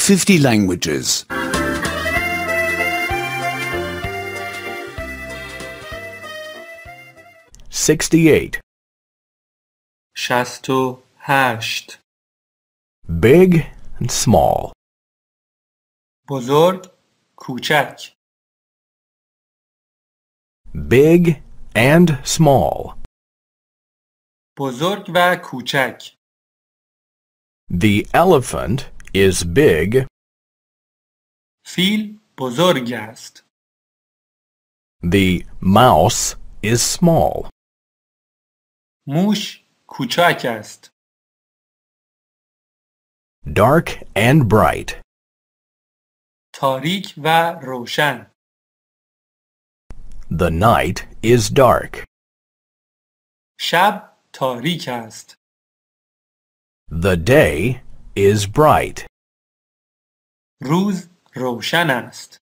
50 languages. 68. 68. Big and small. بزرگ کوچک. Big and small. بزرگ و کوچک. The elephant is big. فیل بزرگ است. The mouse is small. موش کوچک است. Dark and bright. تاریک و روشن. The night is dark. شب تاریک است. The day is bright. روز روشن است.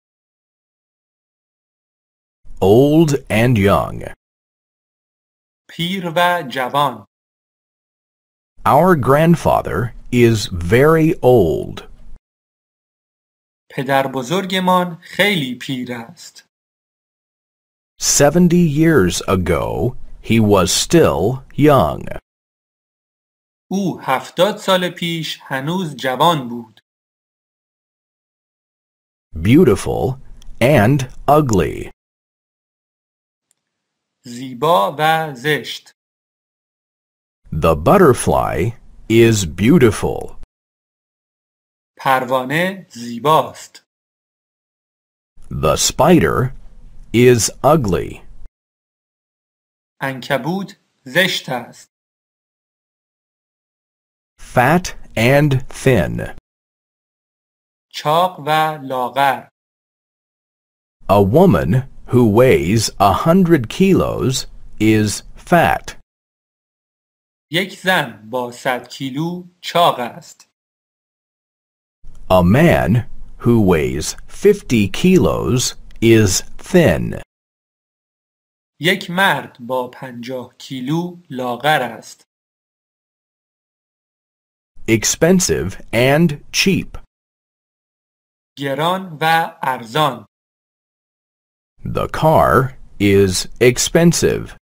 Old and young. پیر و جوان. Our grandfather is very old. پدر بزرگمان خیلی پیر است. 70 years ago, he was still young. او 70 سال پیش هنوز جوان بود. Beautiful and ugly. زیبا و زشت. The butterfly is beautiful. پروانه زیباست. The spider is ugly. عنکبوت زشت است. Fat and thin. چاق و لاغر. A woman who weighs 100 kilos is fat. یک زن با 100 کیلو چاق است. A man who weighs 50 kilos is thin. یک مرد با 50 کیلو لاغر است. Expensive and cheap. گران و ارزان. The car is expensive.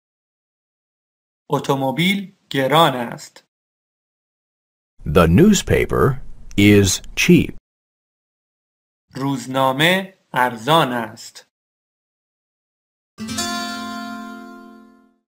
اتومبیل گران است. The newspaper is cheap. روزنامه ارزان است.